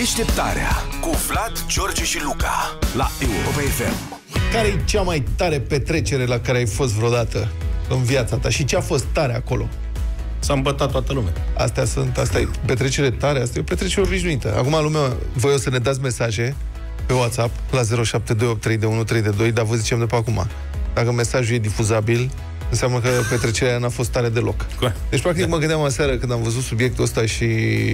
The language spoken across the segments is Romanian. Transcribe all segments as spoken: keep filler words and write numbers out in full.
Deșteptarea cu Vlad, George și Luca la Europa F M. Care e cea mai tare petrecere la care ai fost vreodată în viața ta? Și ce a fost tare acolo? S-a îmbătat toată lumea. Astea sunt, asta e petrecere tare, asta e o petrecere obișnuită. Acum, lumea, voi o să ne dați mesaje pe WhatsApp la zero șapte doi opt trei unu trei doi, dar vă zicem de pe acum. Dacă mesajul e difuzabil, înseamnă că petrecerea n-a fost tare deloc. Deci, practic, mă gândeam aseară când am văzut subiectul ăsta și,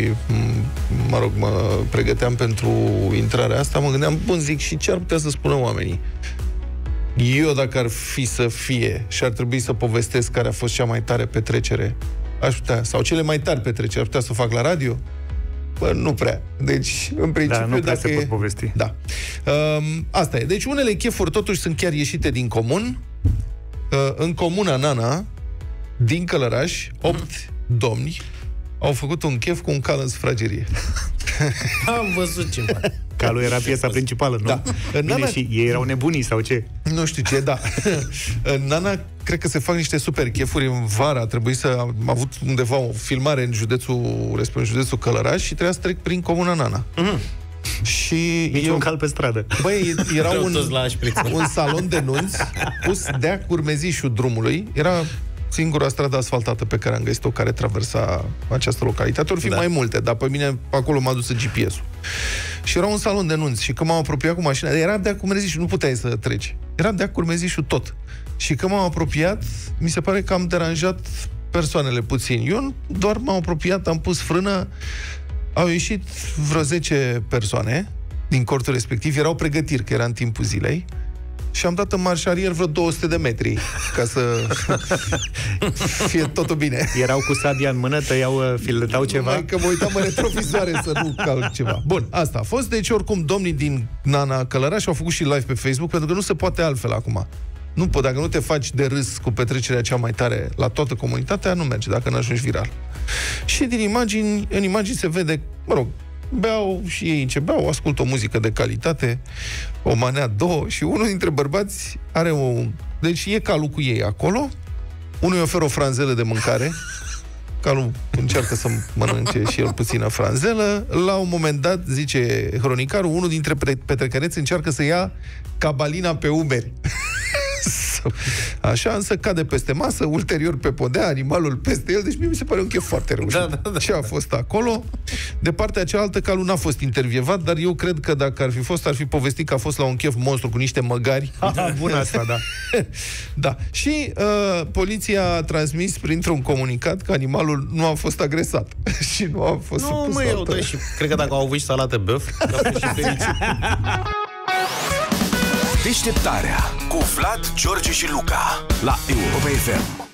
mă rog, mă pregăteam pentru intrarea asta, mă gândeam, bun, zic, și ce ar putea să spună oamenii? Eu, dacă ar fi să fie și ar trebui să povestesc care a fost cea mai tare petrecere, aș putea, sau cele mai tari petreceri, ar putea să o fac la radio? Bă, nu prea. Deci, în principiu, da, nu prea dacă se e... pot povesti. Da. Um, asta e. Deci, unele chefuri totuși sunt chiar ieșite din comun. Uh, în comuna Nana, din Călăraș, opt domni au făcut un chef cu un cal în sufragerie. Am văzut ceva. Calul era piesa principală, nu? Da. În Bine, Nana... și ei erau nebunii sau ce? Nu știu ce, da. În Nana, cred că se fac niște super chefuri în vara. A trebuit să... Am avut undeva o filmare în județul, în județul Călăraș și trebuia să trec prin comuna Nana. Mm-hmm. Și Nici eu... un cal pe stradă. Băi, era un, un salon de nunți pus de-a curmezișul drumului. Era singura stradă asfaltată pe care am găsit-o care traversa această localitate. Or fi da. mai multe, dar pe mine acolo m-a dus G P S-ul. Și era un salon de nunți și când m-am apropiat cu mașina, era de-a curmezișul, nu puteai să treci. Era de-a curmezișul tot. Și când m-am apropiat, mi se pare că am deranjat persoanele puțin. Eu doar m-am apropiat, am pus frână, au ieșit vreo zece persoane din cortul respectiv, erau pregătiri, că era în timpul zilei, și am dat în marșarier vreo două sute de metri ca să fie totul bine. Erau cu sabia în mână, tăiau, filetau ceva? Mai că mă uitam în retrovizoare să nu calc ceva. Bun, asta a fost. Deci, oricum, domnii din Nana Călăraș au făcut și live pe Facebook, pentru că nu se poate altfel acum. Nu pot, dacă nu te faci de râs cu petrecerea cea mai tare la toată comunitatea, nu merge, dacă n-ajungi viral. Și din imagini, în imagini se vede, mă rog, beau și ei ce beau, ascultă o muzică de calitate, o manea, două, și unul dintre bărbați are o... Deci e calul cu ei acolo, unul îi oferă o franzelă de mâncare, calul încearcă să mănânce și el puțină franzelă, la un moment dat, zice hronicarul, unul dintre petrecăreți încearcă să ia cabalina pe umeri. Așa, însă cade peste masă, ulterior pe podea, animalul peste el, deci mie mi se pare un chef foarte reușit. Da, da, da. Și a fost acolo. De partea cealaltă, calul n-a fost intervievat, dar eu cred că dacă ar fi fost, ar fi povestit că a fost la un chef monstru cu niște măgari. Ah, bun asta, da. Da. Și uh, poliția a transmis printr-un comunicat că animalul nu a fost agresat și nu a fost nu, supus mă, eu, da, și cred că dacă au avut și salată băf, a fost și fericit. Deșteptarea cu Vlad, George și Luca la Europa F M.